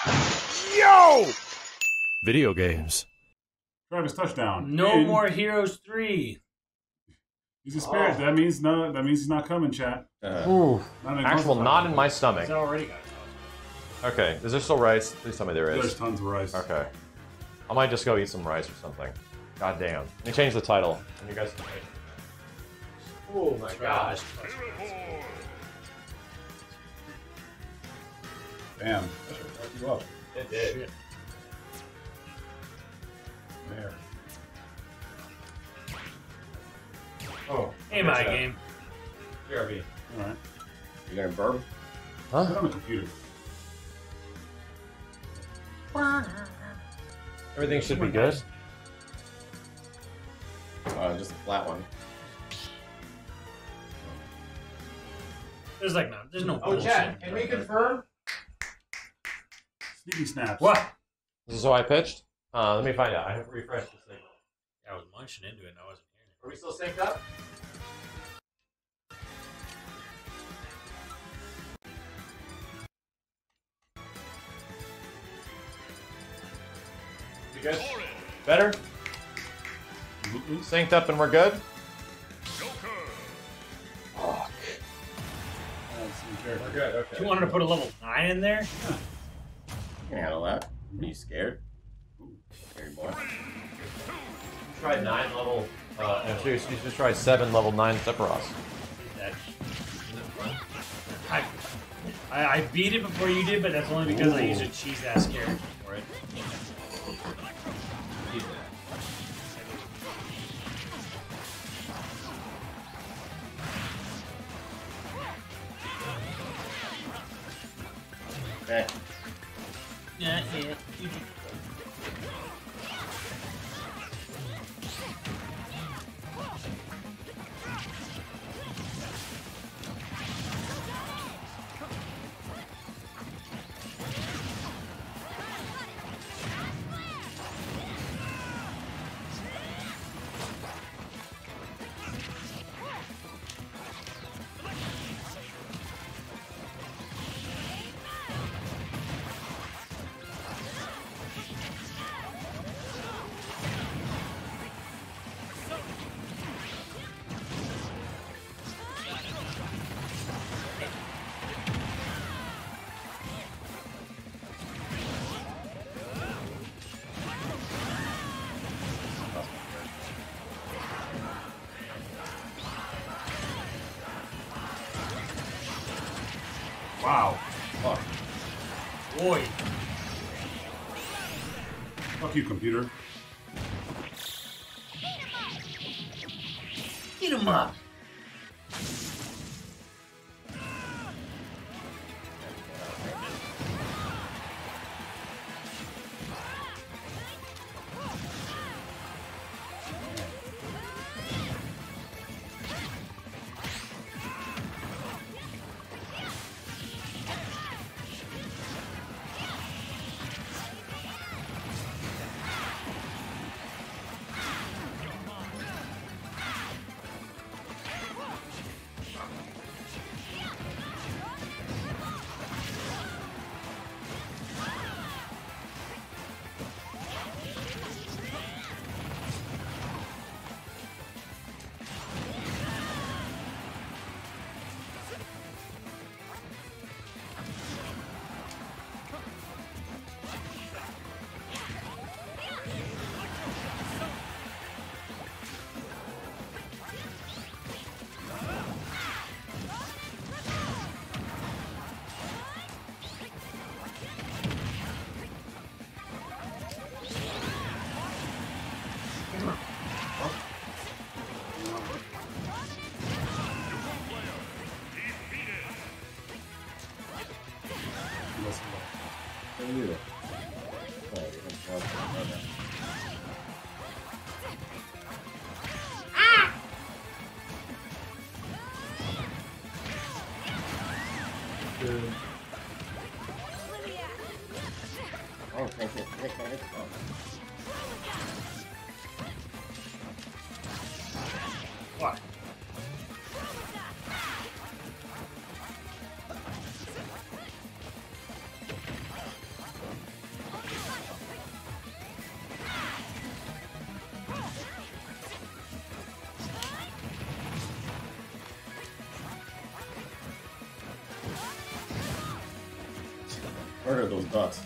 Yo! Video games. Travis touchdown. No more Heroes 3. He's a spirit. That means no. That means he's not coming, chat. Ooh. Actual knot in my stomach. He's already got it. Okay, is there still rice? Please tell me there is. There's tons of rice. Okay. I might just go eat some rice or something. God damn. Let me change the title. And you guys can change it. Oh my gosh. Damn. That should fuck you up. It did. Shit. There. Oh. Hey, my game. BRB. All right. You gonna burp? Put Huh? on the computer. Everything should be good. Just a flat one. There's like no, there's no Oh, bullshit. Chad, can we confirm? Sneaky snaps. What? This is how I pitched? Let me find out. I have refreshed the signal. I was munching into it and I wasn't hearing it. Are we still synced up? We good? Better? Synced up and we're good? Fuck. We're good, okay. You wanted to put a level 9 in there? You can handle that. Are you scared? Scary boy. Tried 9 level, actually, you just tried 7 level 9 Sephiroth. I beat it before you did, but that's only because I used a cheese-ass character for it. Okay. Yeah. Wow. Fuck. Boy. Fuck you, computer. Eat him up. Oh, thank you. What? Murder those ducks.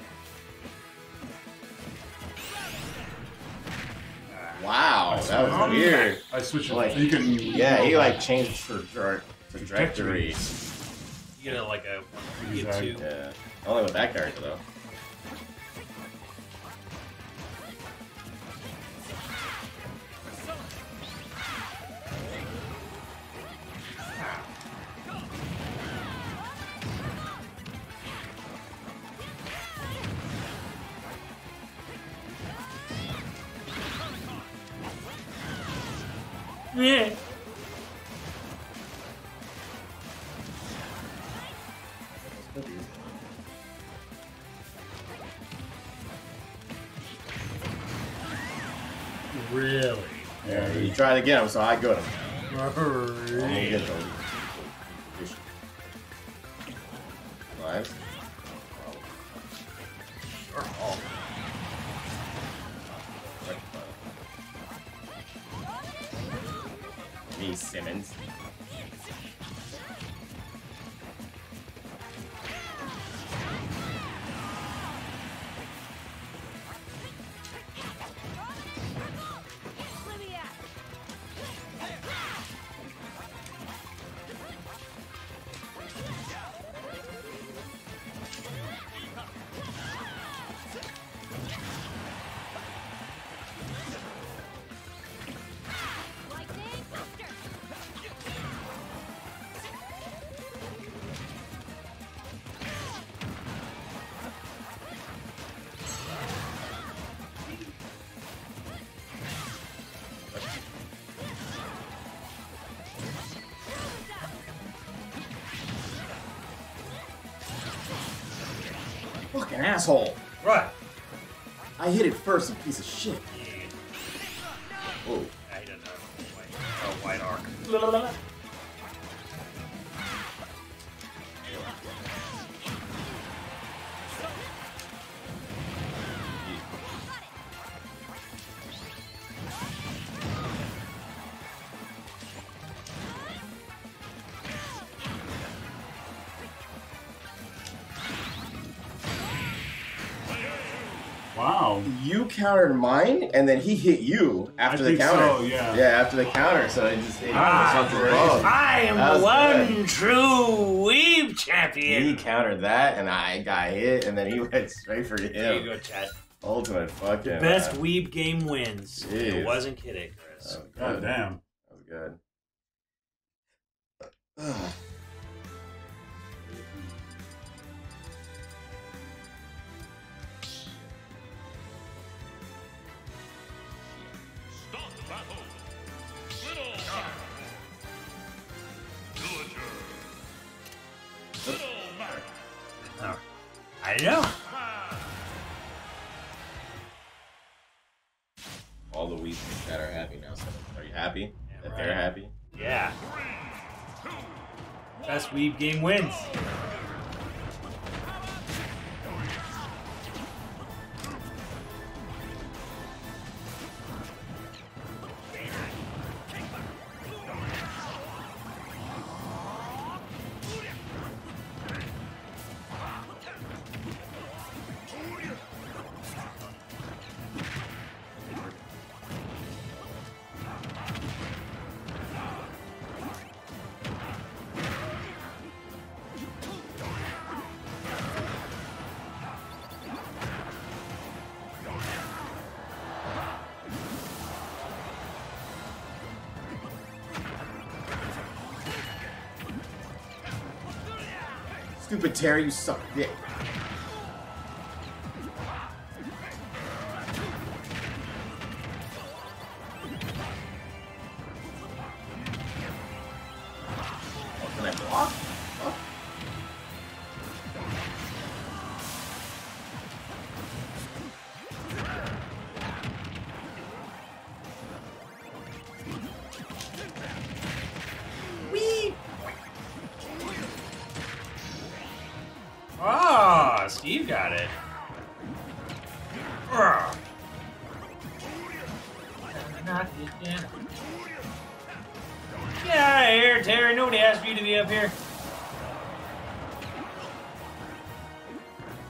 Wow, that was weird. I switched it. Like, You can. yeah, he like changed trajectory. You get like a 1, 3, Exactly. 2. Yeah, only with that character though. Yeah. Really? Yeah, he tried again, so I got him. Only get those. Lives. Me, Simmons. Fucking asshole! Right. I hit it first, you piece of shit. Oh. I don't know. White arc. Wow. You countered mine, and then he hit you after I the think counter. so, yeah. Yeah, after the counter, so it just... I am That was the one good. true weeb champion. He countered that, and I got hit, and then he went straight for There you him. go, Chad. Ultimate fucking... Best weeb game wins. Jeez. I wasn't kidding, Chris. That was God good. damn. That was good. Ugh. Oh, I know. All the weeks that are happy now. So are you happy that right. they're happy? Yeah. Best weeb game wins. Stupid Terry, you suck dick. Oh, can I block? Oh. Ah, Steve got it. Ugh. Knock it down. Get out of here, Terry. Nobody asked you to be up here.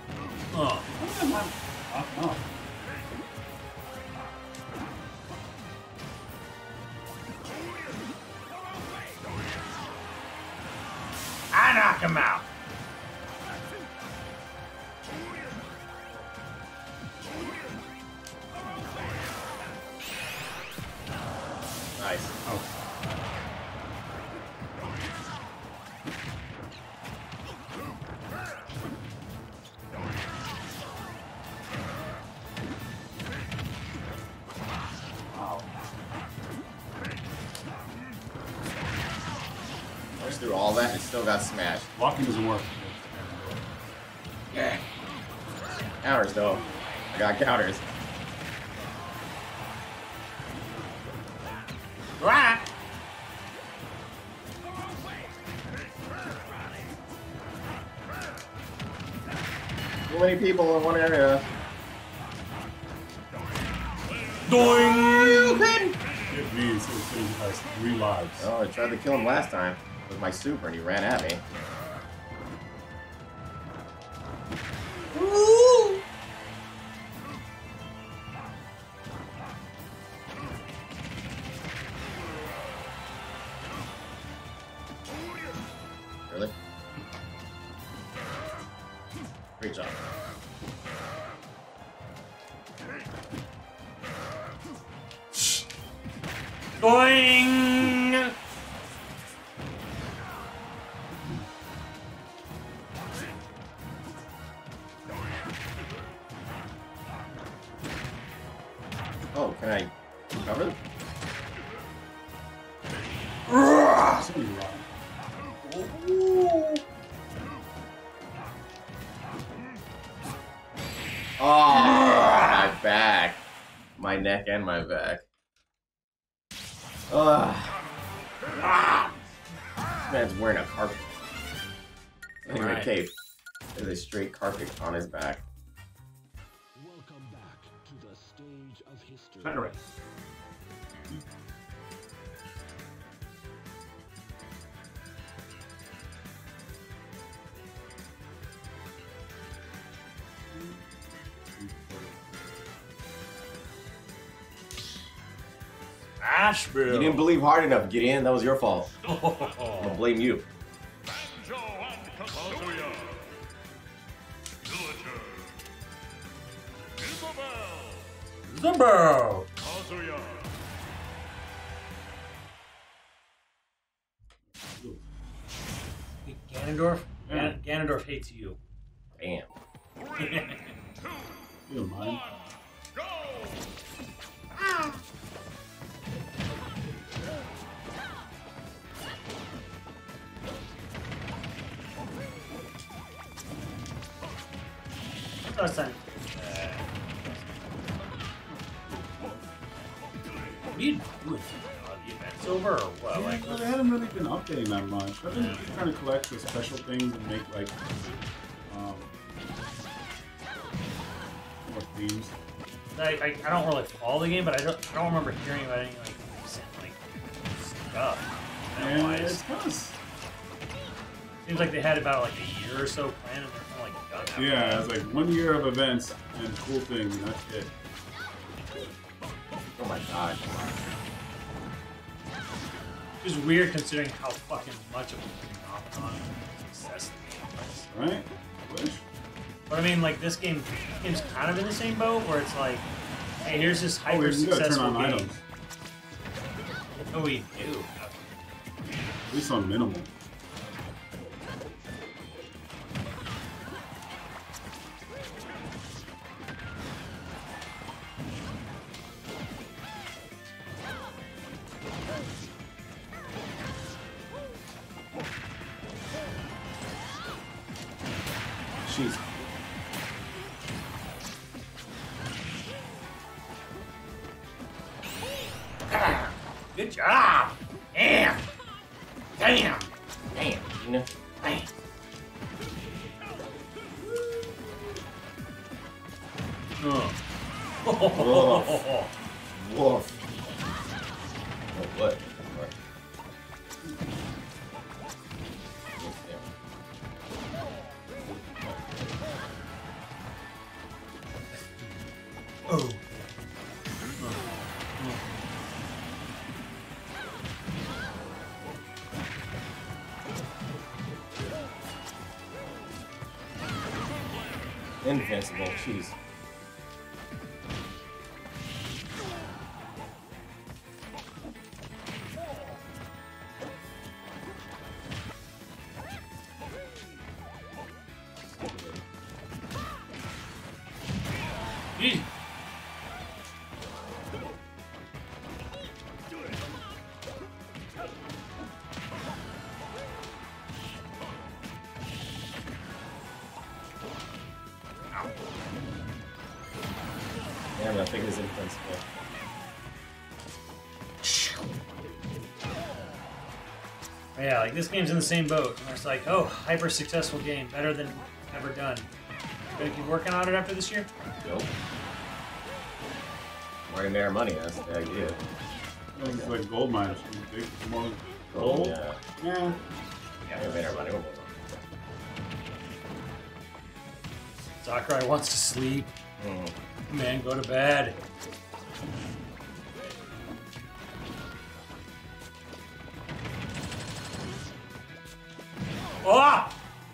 Oh. Oh. I knock him out. Nice. Oh. Wow. Pushed through all that and still got smashed. Blocking doesn't work. Yeah. Counters though. I got counters. Right. Too many people in one area. Doing. It means it has 3 lives. Oh, I tried to kill him last time with my super and he ran at me. Really? Great job. Going. Oh, can I cover? So many lives. Oh, my back. My neck and my back. Ugh. This man's wearing a carpet. Not even a Right. cape. There's a straight carpet on his back. Welcome back to the stage of history. Better. Asheville. You didn't believe hard enough, Gideon. That was your fault. I'm Oh. gonna blame you. Zumbo. Ganondorf. Yeah. Ganondorf hates you. Damn. You don't mind. Listen. What are you doing? Are the events over or what? Yeah, Like, well, they haven't really been updating that much. I've been trying to collect the special things and make like more themes. I don't really follow the game, but I don't remember hearing about any like recent like stuff. And Otherwise, it's kind of, seems like they had about like a year or so planned, and they're kind of like done. after yeah, that. it's like 1 year of events and cool things, and that's it. Oh my god. It's just weird considering how fucking much of a phenomenon success the game was. Right? Wish. But I mean, like this game's kind of in the same boat where it's like, hey, here's this Oh, hyper you gotta turn successful on game. items. Oh, we do. At least on minimal. Jeez. Good job. Damn. Damn. Damn, Gina. Damn. Oh. Woof. Oh, what? Oh. Invincible, jeez. Easy. Damn, I think it's invincible. Yeah, like this game's in the same boat. Where it's like, oh, hyper successful game, better than ever done. Gonna keep working on it after this year? Nope. More you make our money, that's the idea. It's like gold miners. Big, more Gold? gold. Yeah. Yeah. Yeah, we made our money. We'll move Sakurai wants to sleep. on. Man, go to bed. Oh!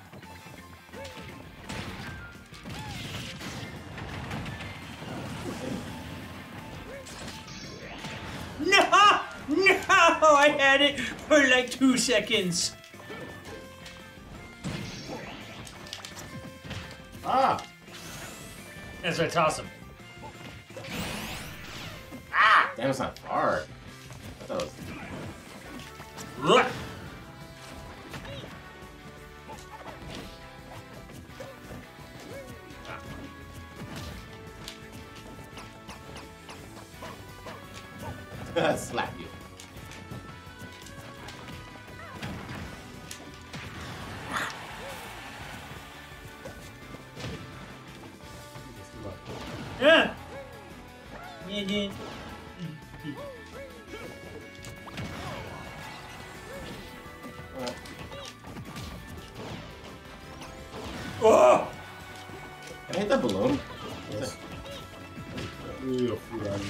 No! No! I had it for like 2 seconds. Ah! As I toss him. Ah! Damn, it's not far. I thought it was... Look! Slap you. Yeah. Yeah, dude. Oh! Can I hit the balloon? Yes. Real food item.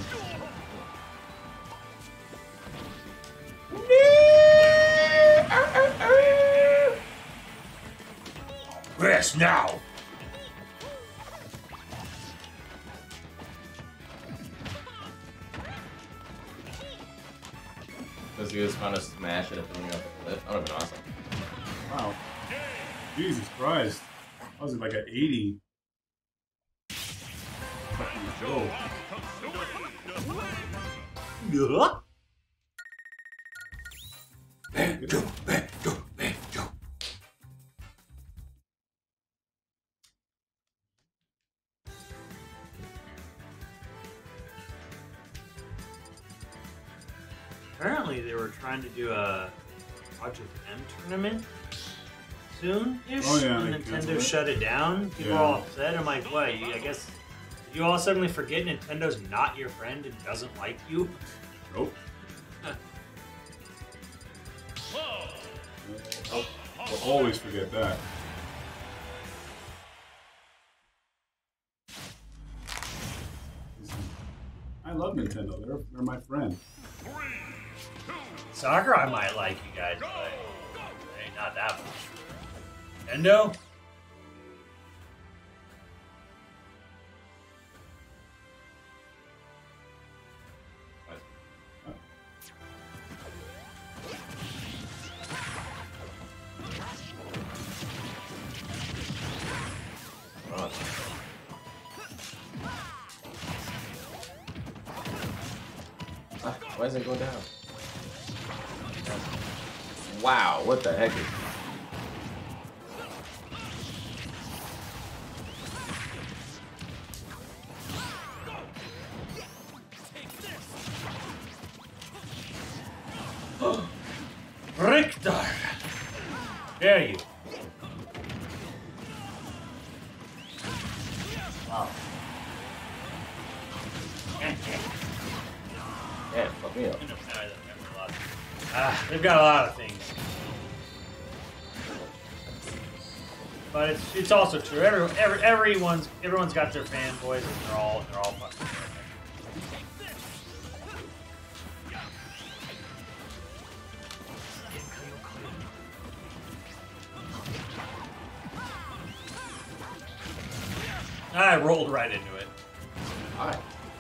Rest now. Because he was trying to smash it at the beginning of the cliff. That would have been awesome. Wow. Jesus Christ. I was at like an 80. Fucking Joe. Apparently they were trying to do a Project M tournament soon-ish. Oh, yeah, and they Nintendo canceled it. shut it down. People Yeah. are all upset. I'm like, what? I guess you all suddenly forget Nintendo's not your friend and doesn't like you? Nope. We'll always forget that. I love Nintendo. They're my friend. Sakurai might like you guys, but hey, not that much. Nintendo? Why does it go down? Wow, what the heck is... Richter! Dare you? Wow. Yeah, fuck me up. They've got a lot of things. But it's also true. Everyone's got their fanboys, and they're all fucking. I rolled right into it. Alright.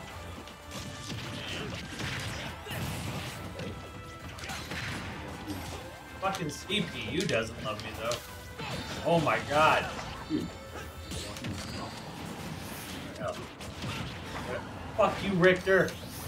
Fucking CPU doesn't love me though. Oh my god. Oh. Fuck you, Richter.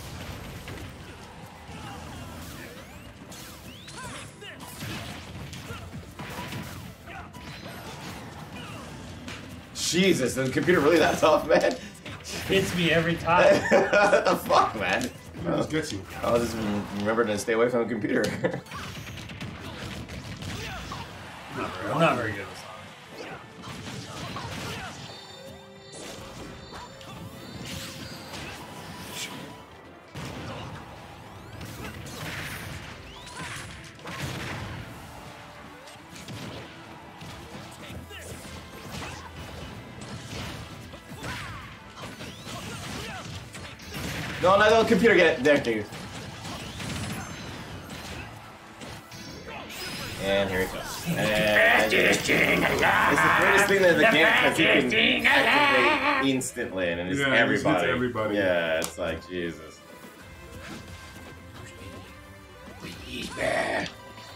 Jesus, is the computer really that tough, man? Hits me every time. What the fuck, man? It just gets you. I'll just remember to stay away from the computer. I'm not very good with Sonic. No, not the computer, get it. There, dude. And here it goes. And it's the greatest thing that the game because you can activate instantly, and it's Yeah, everybody. it's everybody. Yeah, it's like Jesus. He's bad.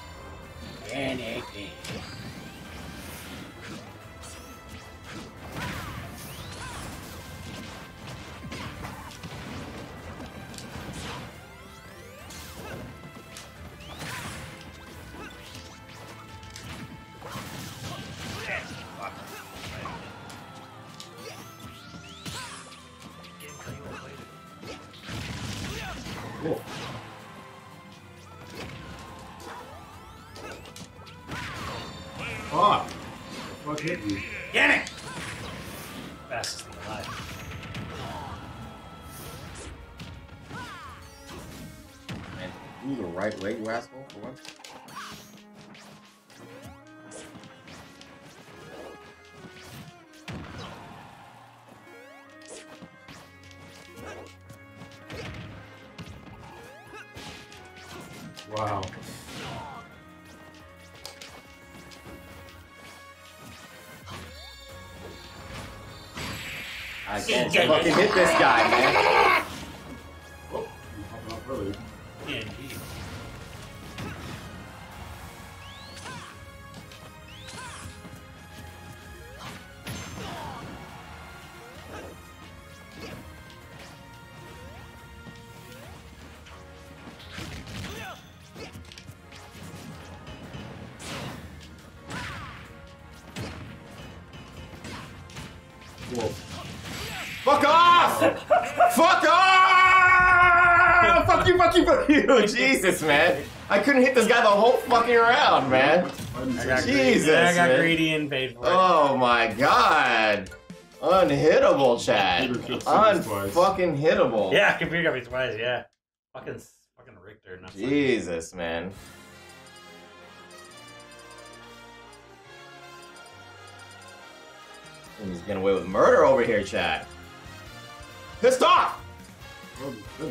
Cool. Fuck. Fuck hit you. Damn it! Fastest thing alive. Man, do the right way, you asshole, for once. Wow. I can't fucking hit this guy, man. Oh, I'm popping up early. Yeah, indeed. Whoa. Fuck off! Fuck off! Fuck you, fuck you, fuck you! Jesus, man. I couldn't hit this guy the whole fucking round, man. Jesus, I got man. greedy and paid for it. Oh my god. Unhittable, Chad. Unfucking hittable. Yeah, computer got me twice. Yeah, fucking Richter. Not fucking- Jesus, man. He's getting away with murder over here, Chad. Pissed off! Oh, good.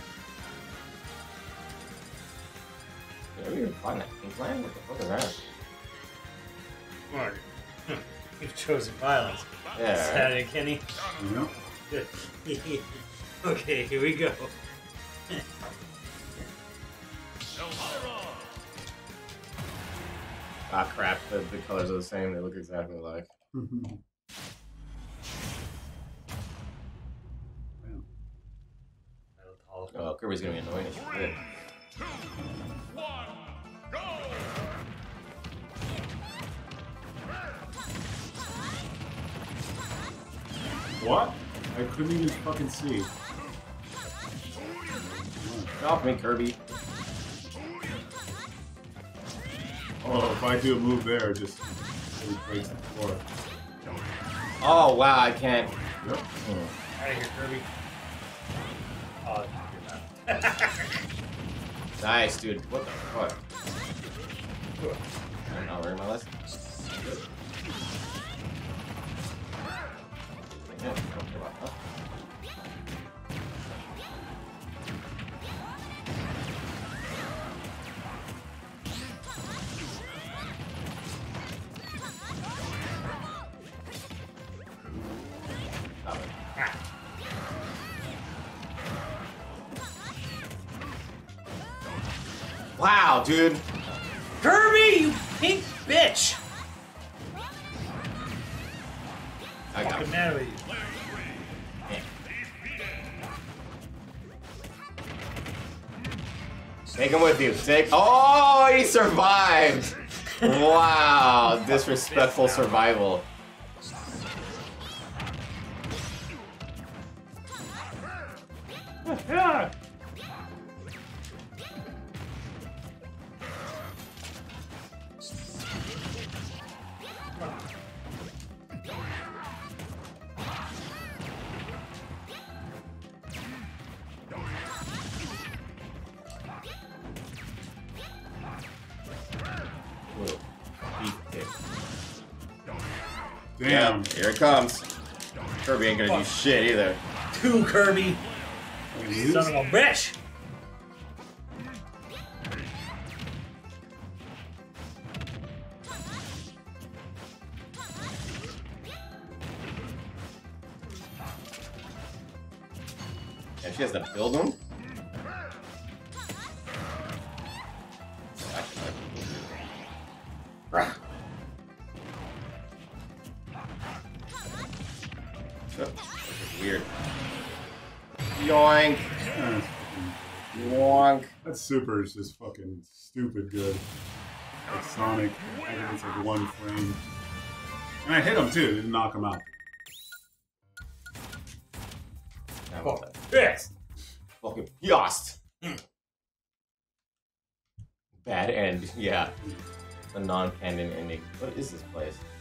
Yeah, we didn't find that pink land. What the fuck is that? Mark, you've chosen violence. Yeah, Is right. that it, Kenny? Yeah. Good. Okay, here we go. Ah, crap. The colors are the same. They look exactly alike. Oh, Kirby's gonna be annoying as shit. What? I couldn't even fucking see. Get off me, Kirby. Oh, if I do a move there, it just really breaks the floor. Oh, wow, I can't. Yep. Out of here, Kirby. Oh, you're not. Nice, dude. What the fuck? I don't know, learn my lesson. Wow, dude. Kirby, you pink bitch! I got Fucking him. mad with you. Take him with you. Oh, he survived. Wow, disrespectful survival. Yeah. Whoa. Beef kick. Damn. Yep, here it comes. Kirby ain't gonna do shit either. Two Kirby, son of a bitch! And she has to build him? This is weird. Yoink. That's Yoink. That super is just fucking stupid good. Like Sonic, I think it's like one frame. And I hit him too, didn't knock him out. Fuck this! Fucking Yost. Bad end, yeah. The non-canon ending. What is this place?